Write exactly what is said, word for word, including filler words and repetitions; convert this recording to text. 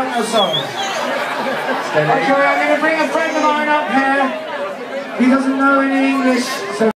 don't know songs. Okay, I'm going to bring a friend of mine up here. He doesn't know any English, so